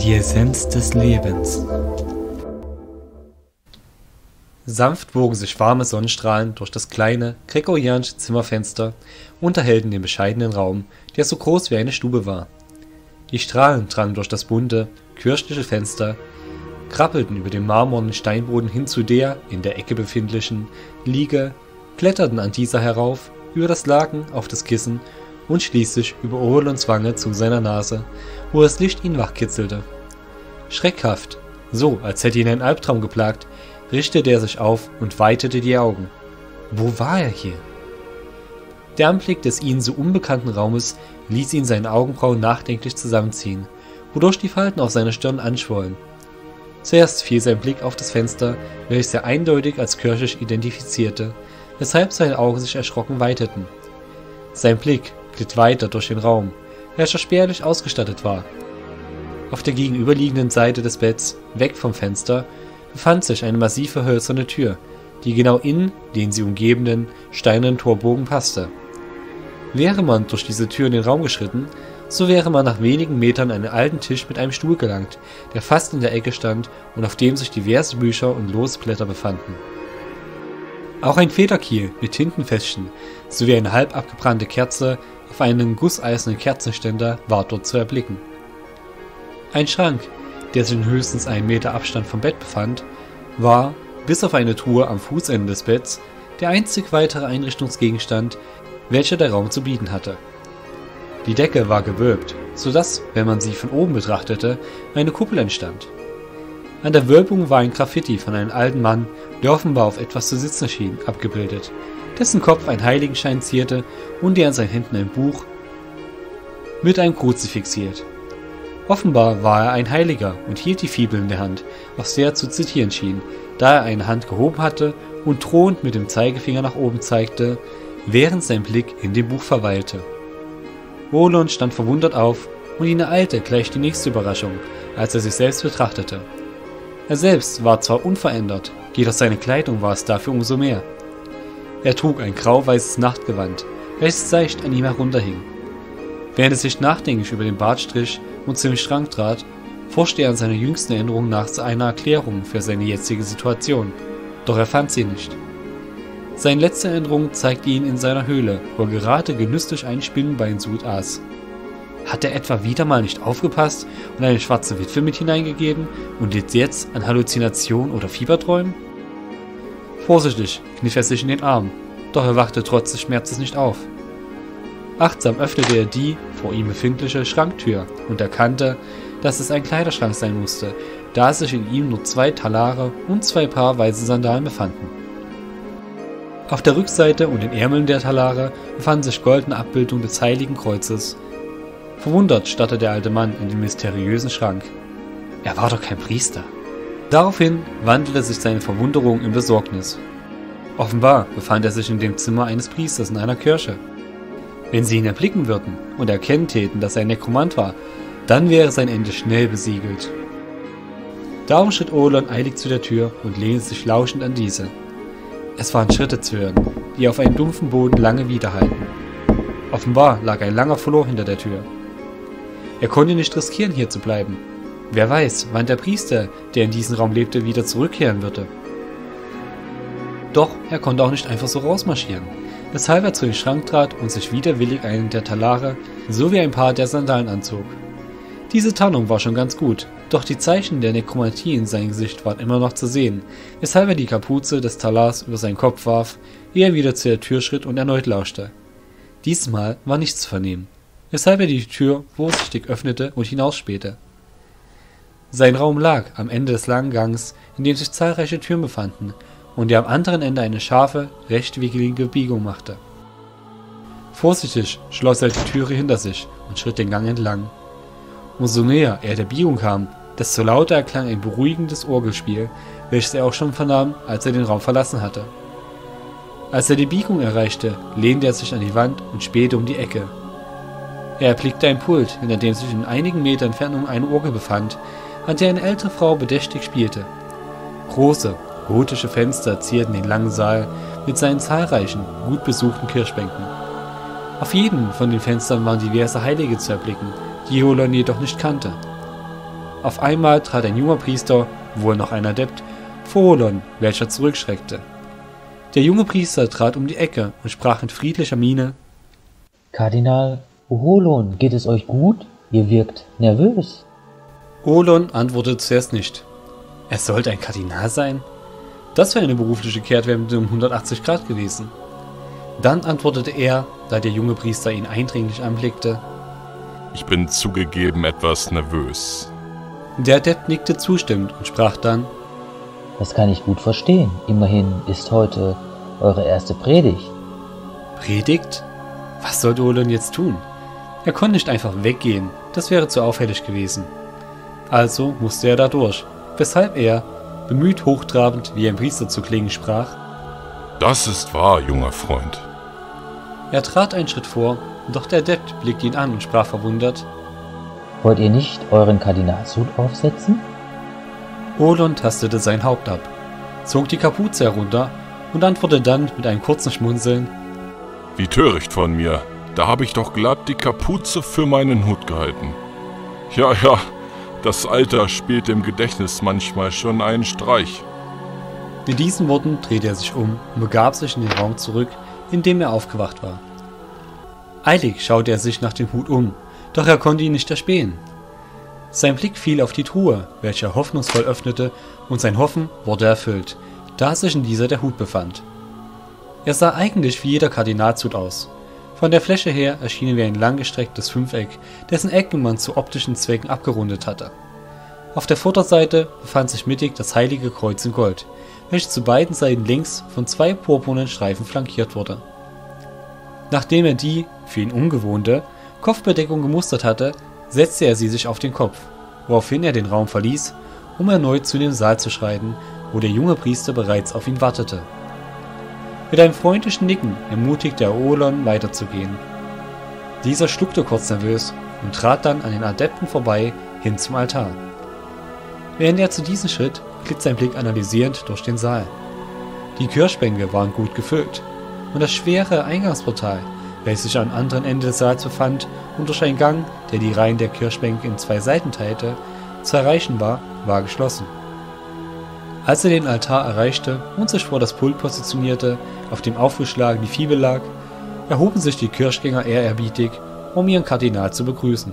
Die Essenz des Lebens. Sanft wogen sich warme Sonnenstrahlen durch das kleine, gregorianische Zimmerfenster und erhellten den bescheidenen Raum, der so groß wie eine Stube war. Die Strahlen drangen durch das bunte, kirchliche Fenster, krabbelten über den marmornen Steinboden hin zu der in der Ecke befindlichen Liege, kletterten an dieser herauf, über das Laken auf das Kissen und schließlich über Orlons Wange zu seiner Nase, wo das Licht ihn wachkitzelte. Schreckhaft, so als hätte ihn ein Albtraum geplagt, richtete er sich auf und weitete die Augen. Wo war er hier? Der Anblick des ihnen so unbekannten Raumes ließ ihn seine Augenbrauen nachdenklich zusammenziehen, wodurch die Falten auf seiner Stirn anschwollen. Zuerst fiel sein Blick auf das Fenster, welches er eindeutig als kirchlich identifizierte, weshalb seine Augen sich erschrocken weiteten. Sein Blick glitt weiter durch den Raum, welcher spärlich ausgestattet war. Auf der gegenüberliegenden Seite des Betts, weg vom Fenster, befand sich eine massive hölzerne Tür, die genau in den sie umgebenden steinernen Torbogen passte. Wäre man durch diese Tür in den Raum geschritten, so wäre man nach wenigen Metern an einen alten Tisch mit einem Stuhl gelangt, der fast in der Ecke stand und auf dem sich diverse Bücher und lose Blätter befanden. Auch ein Federkiel mit Tintenfässchen sowie eine halb abgebrannte Kerze auf einem gusseisernen Kerzenständer war dort zu erblicken. Ein Schrank, der sich in höchstens 1 Meter Abstand vom Bett befand, war, bis auf eine Truhe am Fußende des Betts, der einzig weitere Einrichtungsgegenstand, welcher der Raum zu bieten hatte. Die Decke war gewölbt, so dass, wenn man sie von oben betrachtete, eine Kuppel entstand. An der Wölbung war ein Graffiti von einem alten Mann, der offenbar auf etwas zu sitzen schien, abgebildet, dessen Kopf ein Heiligenschein zierte und der in seinen Händen ein Buch mit einem Kruzifix hielt. Offenbar war er ein Heiliger und hielt die Fibel in der Hand, aus der er zu zitieren schien, da er eine Hand gehoben hatte und drohend mit dem Zeigefinger nach oben zeigte, während sein Blick in dem Buch verweilte. Orlon stand verwundert auf und ihn ereilte gleich die nächste Überraschung, als er sich selbst betrachtete. Er selbst war zwar unverändert, jedoch seine Kleidung war es dafür umso mehr. Er trug ein grau-weißes Nachtgewand, welches seicht an ihm herunterhing. Während er sich nachdenklich über den Bart strich und zu dem Schrank trat, forschte er an seiner jüngsten Erinnerung nach einer Erklärung für seine jetzige Situation, doch er fand sie nicht. Seine letzte Erinnerung zeigte ihn in seiner Höhle, wo er gerade genüsslich einen Spinnenbeinsud aß. Hat er etwa wieder mal nicht aufgepasst und eine schwarze Witwe mit hineingegeben und litt jetzt an Halluzinationen oder Fieberträumen? Vorsichtig kniff er sich in den Arm, doch er wachte trotz des Schmerzes nicht auf. Achtsam öffnete er die vor ihm befindliche Schranktür und erkannte, dass es ein Kleiderschrank sein musste, da sich in ihm nur 2 Talare und 2 Paar weiße Sandalen befanden. Auf der Rückseite und den Ärmeln der Talare befanden sich goldene Abbildungen des Heiligen Kreuzes. Verwundert starrte der alte Mann in den mysteriösen Schrank. Er war doch kein Priester. Daraufhin wandelte sich seine Verwunderung in Besorgnis. Offenbar befand er sich in dem Zimmer eines Priesters in einer Kirche. Wenn sie ihn erblicken würden und erkennen täten, dass er ein Nekromant war, dann wäre sein Ende schnell besiegelt. Darum schritt Orlon eilig zu der Tür und lehnte sich lauschend an diese. Es waren Schritte zu hören, die auf einem dumpfen Boden lange widerhallten. Offenbar lag ein langer Flur hinter der Tür. Er konnte nicht riskieren, hier zu bleiben. Wer weiß, wann der Priester, der in diesem Raum lebte, wieder zurückkehren würde. Doch er konnte auch nicht einfach so rausmarschieren, weshalb er zu dem Schrank trat und sich widerwillig einen der Talare sowie ein paar der Sandalen anzog. Diese Tarnung war schon ganz gut, doch die Zeichen der Nekromantie in seinem Gesicht waren immer noch zu sehen, weshalb er die Kapuze des Talars über seinen Kopf warf, ehe er wieder zu der Tür schritt und erneut lauschte. Diesmal war nichts zu vernehmen, weshalb er die Tür vorsichtig öffnete und hinausspähte. Sein Raum lag am Ende des langen Gangs, in dem sich zahlreiche Türen befanden und der am anderen Ende eine scharfe, rechtwinklige Biegung machte. Vorsichtig schloss er die Türe hinter sich und schritt den Gang entlang. Umso näher er der Biegung kam, desto lauter erklang ein beruhigendes Orgelspiel, welches er auch schon vernahm, als er den Raum verlassen hatte. Als er die Biegung erreichte, lehnte er sich an die Wand und spähte um die Ecke. Er erblickte ein Pult, hinter dem sich in einigen Metern Entfernung eine Orgel befand, an der eine ältere Frau bedächtig spielte. Große, gotische Fenster zierten den langen Saal mit seinen zahlreichen, gut besuchten Kirschbänken. Auf jedem von den Fenstern waren diverse Heilige zu erblicken, die Orlon jedoch nicht kannte. Auf einmal trat ein junger Priester, wohl noch ein Adept, vor Oolon, welcher zurückschreckte. Der junge Priester trat um die Ecke und sprach mit friedlicher Miene: Kardinal Oolon, geht es euch gut? Ihr wirkt nervös. Oolon antwortete zuerst nicht. Er sollte ein Kardinal sein? Das wäre eine berufliche Kehrtwende um 180 Grad gewesen. Dann antwortete er, da der junge Priester ihn eindringlich anblickte: Ich bin zugegeben etwas nervös. Der Adept nickte zustimmend und sprach dann: Das kann ich gut verstehen. Immerhin ist heute eure erste Predigt. Predigt? Was sollte Oolon jetzt tun? Er konnte nicht einfach weggehen, das wäre zu auffällig gewesen. Also musste er da durch, weshalb er, bemüht hochtrabend wie ein Priester zu klingen, sprach: Das ist wahr, junger Freund. Er trat einen Schritt vor, doch der Adept blickte ihn an und sprach verwundert: Wollt ihr nicht euren Kardinalshut aufsetzen? Oolon tastete sein Haupt ab, zog die Kapuze herunter und antwortete dann mit einem kurzen Schmunzeln: Wie töricht von mir. Da habe ich doch glatt die Kapuze für meinen Hut gehalten. Ja, das Alter spielt im Gedächtnis manchmal schon einen Streich. Mit diesen Worten drehte er sich um und begab sich in den Raum zurück, in dem er aufgewacht war. Eilig schaute er sich nach dem Hut um, doch er konnte ihn nicht erspähen. Sein Blick fiel auf die Truhe, welche er hoffnungsvoll öffnete, und sein Hoffen wurde erfüllt, da sich in dieser der Hut befand. Er sah eigentlich wie jeder Kardinalshut aus. Von der Fläche her erschien er wie ein langgestrecktes Fünfeck, dessen Ecken man zu optischen Zwecken abgerundet hatte. Auf der Vorderseite befand sich mittig das Heilige Kreuz in Gold, welches zu beiden Seiten links von 2 purpurnen Streifen flankiert wurde. Nachdem er die, für ihn ungewohnte, Kopfbedeckung gemustert hatte, setzte er sie sich auf den Kopf, woraufhin er den Raum verließ, um erneut zu dem Saal zu schreiten, wo der junge Priester bereits auf ihn wartete. Mit einem freundlichen Nicken ermutigte er Oolon weiterzugehen. Dieser schluckte kurz nervös und trat dann an den Adepten vorbei hin zum Altar. Während er zu diesem Schritt glitt sein Blick analysierend durch den Saal. Die Kirchbänke waren gut gefüllt und das schwere Eingangsportal, welches sich am anderen Ende des Saals befand und durch einen Gang, der die Reihen der Kirchbänke in 2 Seiten teilte, zu erreichen war, war geschlossen. Als er den Altar erreichte und sich vor das Pult positionierte, auf dem aufgeschlagen die Fibel lag, erhoben sich die Kirchgänger ehrerbietig, um ihren Kardinal zu begrüßen.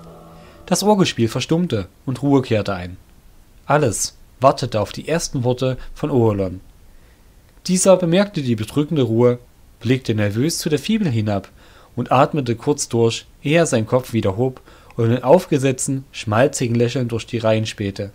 Das Orgelspiel verstummte und Ruhe kehrte ein. Alles wartete auf die ersten Worte von Oolon. Dieser bemerkte die bedrückende Ruhe, blickte nervös zu der Fibel hinab und atmete kurz durch, ehe er seinen Kopf wieder hob und mit aufgesetzten, schmalzigen Lächeln durch die Reihen spähte.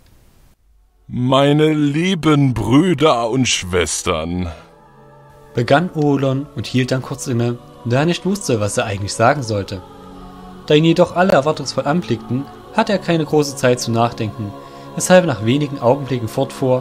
Meine lieben Brüder und Schwestern, Begann Oolon und hielt dann kurz inne, da er nicht wusste, was er eigentlich sagen sollte. Da ihn jedoch alle erwartungsvoll anblickten, hatte er keine große Zeit zu nachdenken, weshalb er nach wenigen Augenblicken fortfuhr: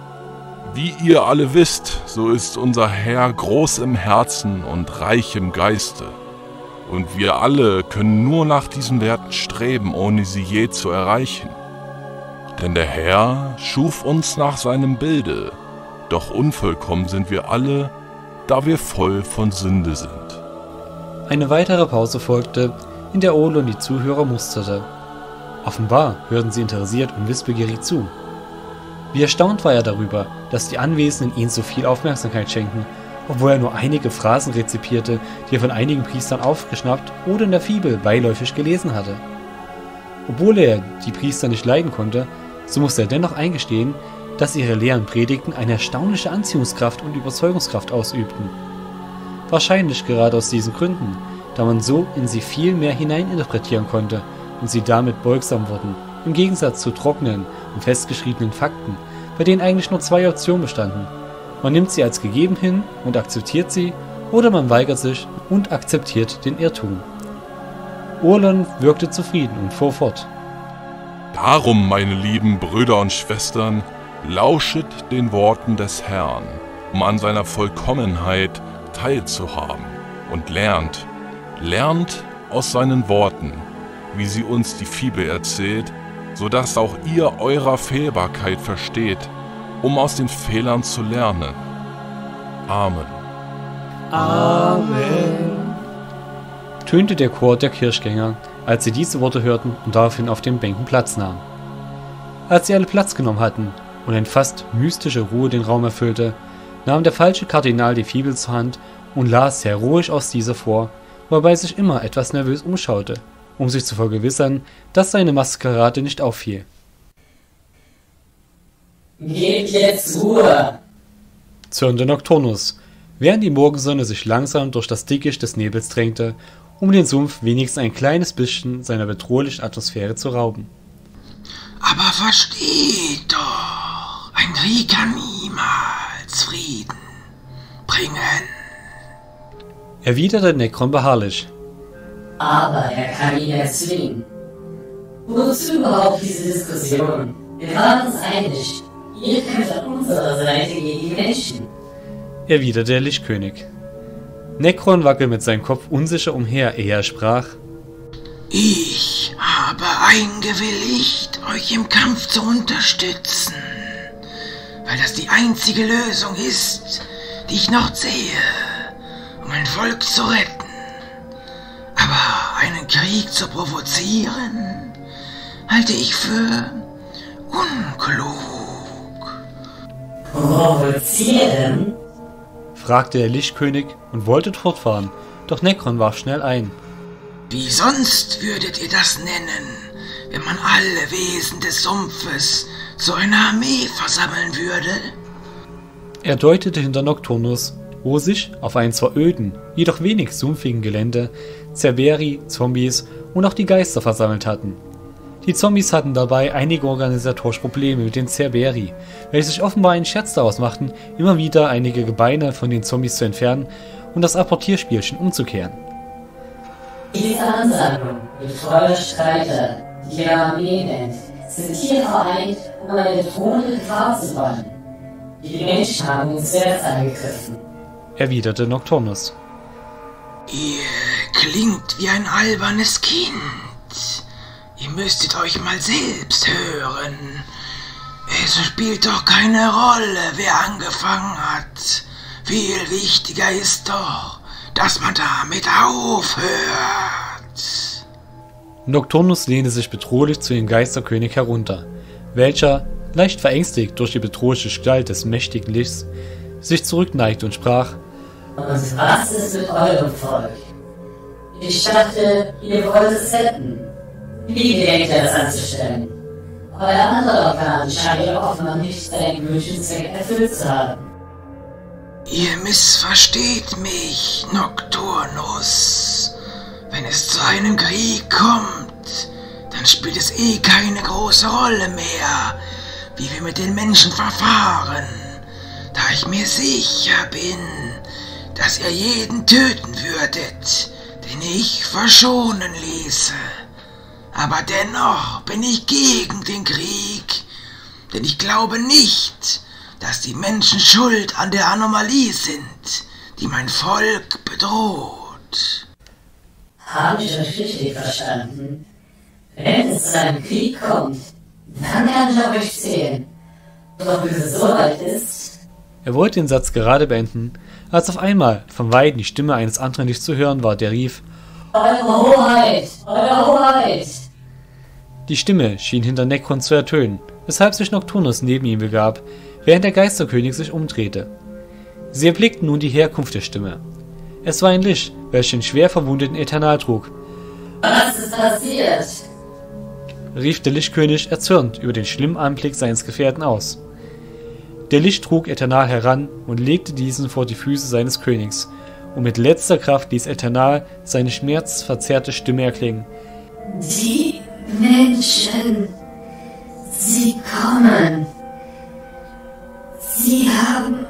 wie ihr alle wisst, so ist unser Herr groß im Herzen und reich im Geiste. Und wir alle können nur nach diesen Werten streben, ohne sie je zu erreichen. Denn der Herr schuf uns nach seinem Bilde, doch unvollkommen sind wir alle, da wir voll von Sünde sind. Eine weitere Pause folgte, in der Oolon die Zuhörer musterte. Offenbar hörten sie interessiert und wissbegierig zu. Wie erstaunt war er darüber, dass die Anwesenden ihm so viel Aufmerksamkeit schenkten, obwohl er nur einige Phrasen rezipierte, die er von einigen Priestern aufgeschnappt oder in der Fibel beiläufig gelesen hatte. Obwohl er die Priester nicht leiden konnte, so musste er dennoch eingestehen, dass ihre leeren Predigten eine erstaunliche Anziehungskraft und Überzeugungskraft ausübten. Wahrscheinlich gerade aus diesen Gründen, da man so in sie viel mehr hineininterpretieren konnte und sie damit beugsam wurden, im Gegensatz zu trockenen und festgeschriebenen Fakten, bei denen eigentlich nur 2 Optionen bestanden. Man nimmt sie als gegeben hin und akzeptiert sie, oder man weigert sich und akzeptiert den Irrtum. Oolon wirkte zufrieden und fuhr fort. Darum, meine lieben Brüder und Schwestern, lauschet den Worten des Herrn, um an seiner Vollkommenheit teilzuhaben, und lernt aus seinen Worten, wie sie uns die Fibel erzählt, so dass auch ihr eurer Fehlbarkeit versteht, um aus den Fehlern zu lernen. Amen. Amen, tönte der Chor der Kirchgänger, als sie diese Worte hörten und daraufhin auf den Bänken Platz nahmen. Als sie alle Platz genommen hatten und eine fast mystische Ruhe den Raum erfüllte, nahm der falsche Kardinal die Fibel zur Hand und las sehr ruhig aus dieser vor, wobei er sich immer etwas nervös umschaute, um sich zu vergewissern, dass seine Maskerade nicht auffiel. Gebt jetzt Ruhe! Zürnte Nocturnus, während die Morgensonne sich langsam durch das Dickicht des Nebels drängte, um den Sumpf wenigstens ein kleines bisschen seiner bedrohlichen Atmosphäre zu rauben. Aber versteht doch, ein Krieg kann niemals Frieden bringen, erwiderte Necron beharrlich. Aber er kann ihn erzwingen. Wozu überhaupt diese Diskussion? Wir waren uns einig. Ihr kämpft an unserer Seite gegen die Menschen. Erwiderte der Lichtkönig. Necron wackelte mit seinem Kopf unsicher umher, ehe er sprach. Ich habe eingewilligt, euch im Kampf zu unterstützen, weil das die einzige Lösung ist, die ich noch sehe, um mein Volk zu retten. Aber einen Krieg zu provozieren, halte ich für unklug. Provozieren? Fragte der Lichtkönig und wollte fortfahren, doch Necron warf schnell ein. Wie sonst würdet ihr das nennen, wenn man alle Wesen des Sumpfes zu einer Armee versammeln würde? Er deutete hinter Nocturnus, wo sich auf einem zwar öden, jedoch wenig sumpfigen Gelände Cerberi, Zombies und auch die Geister versammelt hatten. Die Zombies hatten dabei einige organisatorische Probleme mit den Cerberi, welche sich offenbar einen Scherz daraus machten, immer wieder einige Gebeine von den Zombies zu entfernen und das Apportierspielchen umzukehren. Diese Ansammlung mit treuer Streiter, die ihre Armee nennt, sind hier vereint, um eine drohende Gefahr zu bannen. Die Menschen haben uns selbst angegriffen, erwiderte Nocturnus. Ihr klingt wie ein albernes Kind. Ihr müsstet euch mal selbst hören. Es spielt doch keine Rolle, wer angefangen hat. Viel wichtiger ist doch, dass man damit aufhört. Nocturnus lehnte sich bedrohlich zu dem Geisterkönig herunter, welcher, leicht verängstigt durch die bedrohliche Gestalt des mächtigen Lichts, sich zurückneigte und sprach: Und was ist mit eurem Volk? Ich dachte, ihr wollt es retten. Wie gedenkt ihr das anzustellen? Euer anderer Plan scheint ihr offenbar nicht seinen gewünschten Zweck erfüllt zu haben. Ihr missversteht mich, Nocturnus. Wenn es zu einem Krieg kommt, dann spielt es eh keine große Rolle mehr, wie wir mit den Menschen verfahren, da ich mir sicher bin, dass ihr jeden töten würdet, den ich verschonen ließe. Aber dennoch bin ich gegen den Krieg, denn ich glaube nicht, dass die Menschen schuld an der Anomalie sind, die mein Volk bedroht. Habe ich euch richtig verstanden? Wenn es zu einem Krieg kommt, dann kann ich auf euch zählen. Doch bis es soweit ist... Er wollte den Satz gerade beenden, als auf einmal von Weitem die Stimme eines anderen nicht zu hören war, der rief: Eure Hoheit! Eure Hoheit! Die Stimme schien hinter Necron zu ertönen, weshalb sich Nocturnus neben ihm begab, während der Geisterkönig sich umdrehte. Sie erblickten nun die Herkunft der Stimme. Es war ein Licht, welches den schwer verwundeten Eternal trug. Was ist passiert? Rief der Lichtkönig erzürnt über den schlimmen Anblick seines Gefährten aus. Der Licht trug Eternal heran und legte diesen vor die Füße seines Königs, und mit letzter Kraft ließ Eternal seine schmerzverzerrte Stimme erklingen. Die Menschen, sie kommen. Sie haben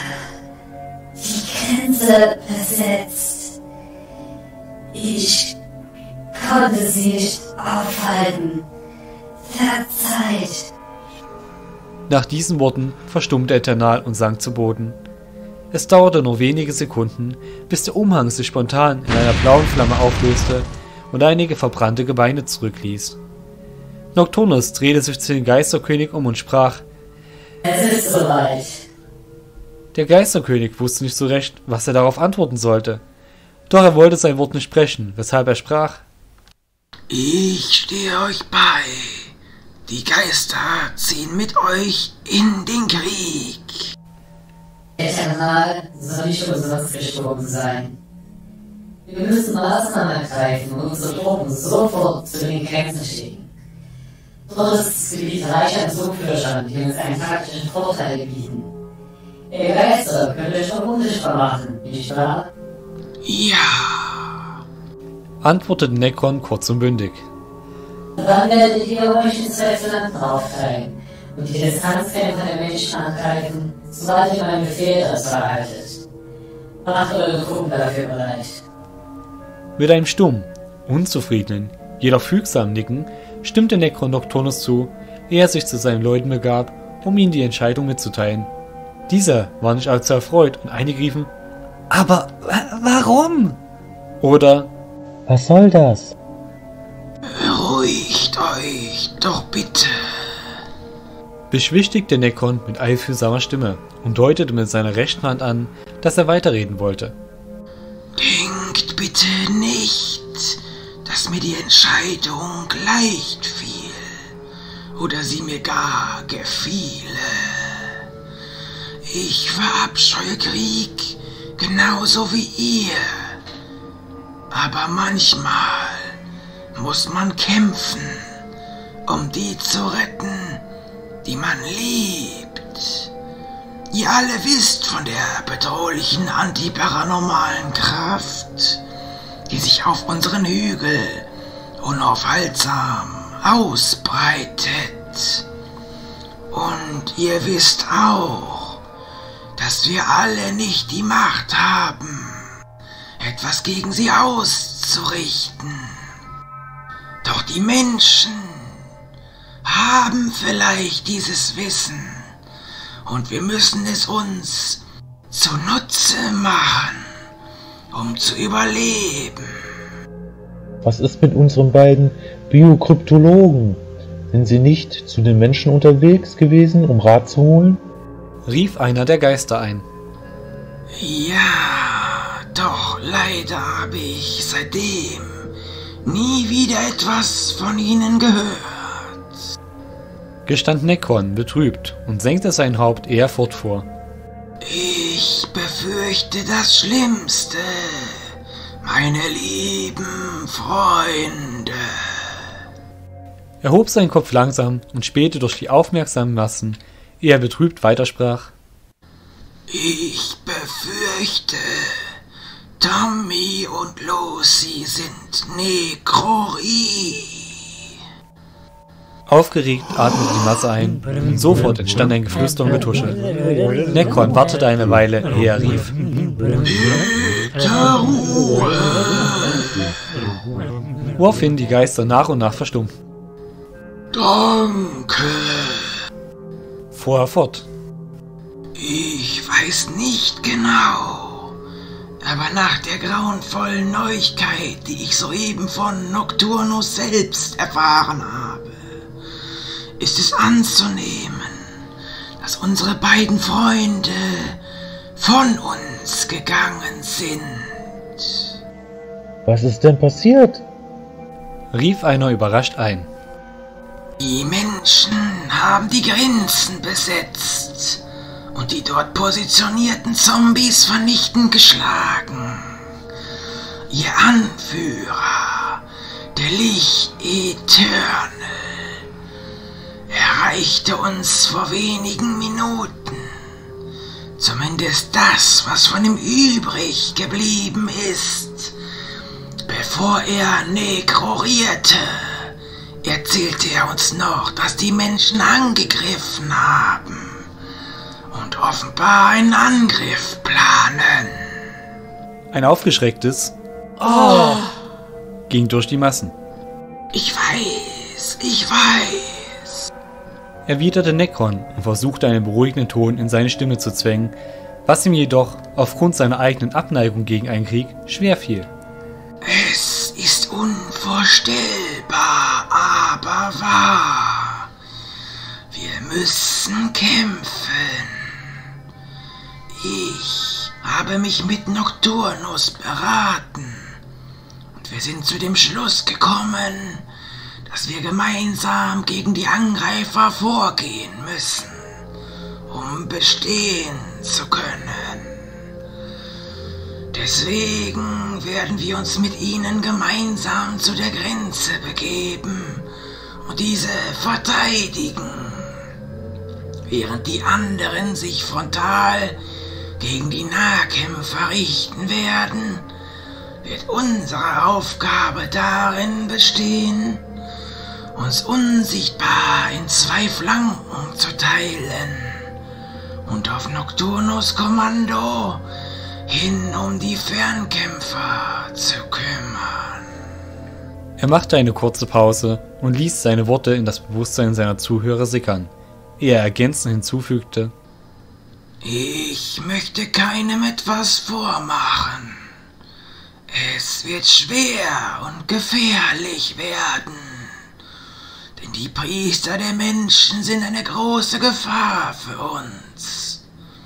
die Grenze besetzt. Ich konnte sie nicht aufhalten. Verzeiht. Nach diesen Worten verstummte Eternal und sank zu Boden. Es dauerte nur wenige Sekunden, bis der Umhang sich spontan in einer blauen Flamme auflöste und einige verbrannte Gebeine zurückließ. Nocturnus drehte sich zu dem Geisterkönig um und sprach: Es ist soweit. Der Geisterkönig wusste nicht so recht, was er darauf antworten sollte. Doch er wollte sein Wort nicht brechen, weshalb er sprach: Ich stehe euch bei. Die Geister ziehen mit euch in den Krieg. Der Terminal soll nicht umsonst gestorben sein. Wir müssen Maßnahmen ergreifen und unsere Truppen sofort zu den Grenzen schicken. Dort ist das Gebiet reich an Zugführern, die uns einen taktischen Vorteil bieten. Ihr Geister könnt euch schon unsichtbar machen, nicht wahr? Ja, antwortete Necron kurz und bündig. Dann werdet ihr euch in 12 Landen aufteilen und die Distanzkämpfer der Menschen angreifen, sobald ihr meinen Befehl dazu erhaltet. Macht eure Truppen dafür bereit. Mit einem stummen, unzufriedenen, jedoch fügsamen Nicken stimmte Necron Nocturnus zu, ehe er sich zu seinen Leuten begab, um ihnen die Entscheidung mitzuteilen. Dieser war nicht allzu erfreut und einige riefen, aber warum? Oder, Was soll das? beruhigt euch doch bitte. beschwichtigte Necron mit einfühlsamer Stimme und deutete mit seiner rechten Hand an, dass er weiterreden wollte. Denkt bitte nicht, dass mir die Entscheidung leicht fiel oder sie mir gar gefiele. Ich verabscheue Krieg genauso wie ihr. Aber manchmal muss man kämpfen, um die zu retten, die man liebt. Ihr alle wisst von der bedrohlichen antiparanormalen Kraft, die sich auf unseren Hügel unaufhaltsam ausbreitet. Und ihr wisst auch, dass wir alle nicht die Macht haben, etwas gegen sie auszurichten. Doch die Menschen haben vielleicht dieses Wissen und wir müssen es uns zunutze machen, um zu überleben. Was ist mit unseren beiden Biokryptologen? Sind sie nicht zu den Menschen unterwegs gewesen, um Rat zu holen? Rief einer der Geister ein. Ja, doch leider habe ich seitdem nie wieder etwas von ihnen gehört. Gestand Necron betrübt und senkte sein Haupt eher fort vor. Ich befürchte das Schlimmste, meine lieben Freunde. Er hob seinen Kopf langsam und spähte durch die aufmerksamen Massen, ehe er betrübt weitersprach. Ich befürchte, Tommy und Lucy sind Necrori. Aufgeregt atmete die Masse ein und sofort entstand ein Geflüster und Getuschel. Necron wartete eine Weile, ehe er rief. Hinter Ruhe. Woraufhin die Geister nach und nach verstummten. Danke. Fuhr er fort. Ich weiß nicht genau, aber nach der grauenvollen Neuigkeit, die ich soeben von Nocturnus selbst erfahren habe, ist es anzunehmen, dass unsere beiden Freunde von uns gegangen sind. Was ist denn passiert? Rief einer überrascht ein. Die Menschen haben die Grenzen besetzt und die dort positionierten Zombies vernichtend geschlagen. Ihr Anführer, der Licht Eternal, erreichte uns vor wenigen Minuten. Zumindest das, was von ihm übrig geblieben ist. Bevor er nekrorierte, erzählte er uns noch, dass die Menschen angegriffen haben und offenbar einen Angriff planen. Ein aufgeschrecktes Oh ging durch die Massen. Ich weiß. Erwiderte Necron und versuchte einen beruhigenden Ton in seine Stimme zu zwängen, was ihm jedoch aufgrund seiner eigenen Abneigung gegen einen Krieg schwer fiel. Es ist unvorstellbar, aber wahr. Wir müssen kämpfen. Ich habe mich mit Nocturnus beraten und wir sind zu dem Schluss gekommen, dass wir gemeinsam gegen die Angreifer vorgehen müssen, um bestehen zu können. Deswegen werden wir uns mit ihnen gemeinsam zu der Grenze begeben und diese verteidigen, während die anderen sich frontal gegen die Nahkämpfer richten werden, wird unsere Aufgabe darin bestehen, uns unsichtbar in 2 Flanken zu teilen und auf Nocturnus Kommando hin um die Fernkämpfer zu kümmern. Er machte eine kurze Pause und ließ seine Worte in das Bewusstsein seiner Zuhörer sickern, ehe er ergänzend hinzufügte: Ich möchte keinem etwas vormachen. Es wird schwer und gefährlich werden, denn die Priester der Menschen sind eine große Gefahr für uns.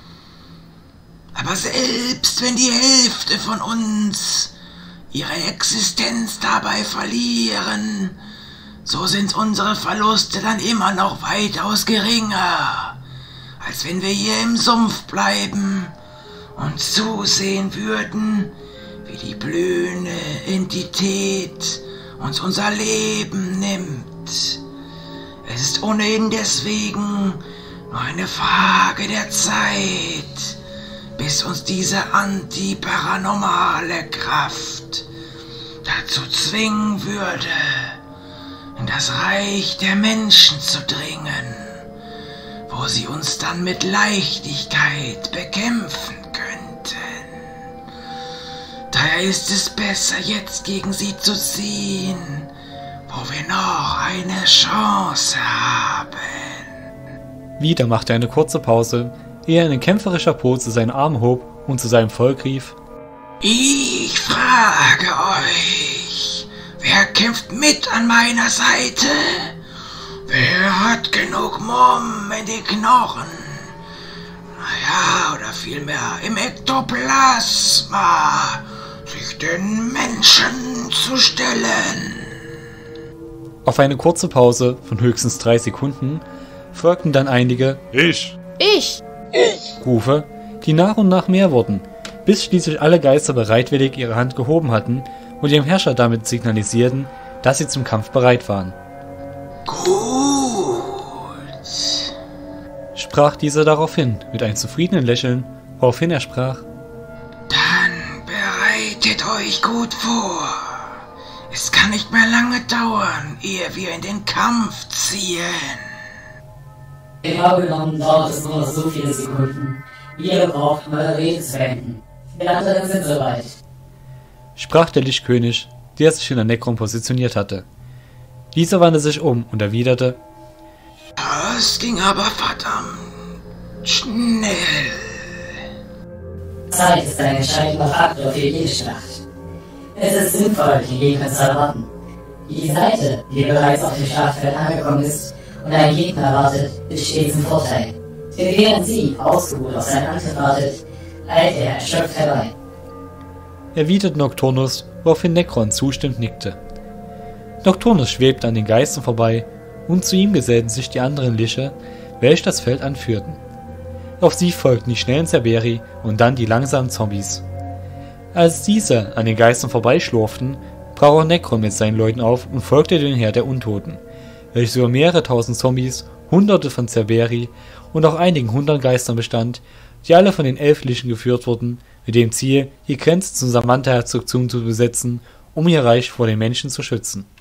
Aber selbst wenn die Hälfte von uns ihre Existenz dabei verlieren, so sind unsere Verluste dann immer noch weitaus geringer, als wenn wir hier im Sumpf bleiben und zusehen würden, wie die blühende Entität uns unser Leben nimmt. Es ist ohnehin deswegen nur eine Frage der Zeit, bis uns diese antiparanormale Kraft dazu zwingen würde, in das Reich der Menschen zu dringen, wo sie uns dann mit Leichtigkeit bekämpfen könnten. Daher ist es besser, jetzt gegen sie zu ziehen, wo wir noch eine Chance haben. Wieder machte er eine kurze Pause, ehe er in kämpferischer Pose seinen Arm hob und zu seinem Volk rief: Ich frage euch, wer kämpft mit an meiner Seite? Wer hat genug Mumm in den Knochen? Naja, oder vielmehr im Ektoplasma, sich den Menschen zu stellen. Auf eine kurze Pause von höchstens 3 Sekunden folgten dann einige Ich! Rufe, die nach und nach mehr wurden, bis schließlich alle Geister bereitwillig ihre Hand gehoben hatten und ihrem Herrscher damit signalisierten, dass sie zum Kampf bereit waren. Gut. Sprach dieser daraufhin mit einem zufriedenen Lächeln, woraufhin er sprach: Dann bereitet euch gut vor. Es kann nicht mehr lange dauern, ehe wir in den Kampf ziehen. Genau genommen dauert es nur noch so viele Sekunden, wie ihr braucht, um eure Rede zu beenden. Die anderen sind soweit. Sprach der Lichtkönig, der sich in der Necron positioniert hatte. Dieser wandte sich um und erwiderte: Das ging aber verdammt schnell. Zeit ist ein entscheidender Faktor für jede Schlacht. Es ist sinnvoll, die Gegner zu erwarten. Die Seite, die bereits auf dem Schlachtfeld angekommen ist und einen Gegner erwartet, ist stets im Vorteil. Denn während sie ausgeruht auf seinen Angriff wartet, eilt er erschöpft herbei. Erwiderte Nocturnus, woraufhin Necron zustimmend nickte. Nocturnus schwebte an den Geistern vorbei, und zu ihm gesellten sich die anderen Liche, welche das Feld anführten. Auf sie folgten die schnellen Cerberi und dann die langsamen Zombies. Als diese an den Geistern vorbeischlurften, brach auch Necron mit seinen Leuten auf und folgte dem Heer der Untoten, welches über mehrere tausend Zombies, hunderte von Cerberi und auch einigen 100 Geistern bestand, die alle von den 11 Lichen geführt wurden, mit dem Ziel, die Grenze zum Samantha-Herzogtum zu besetzen, um ihr Reich vor den Menschen zu schützen.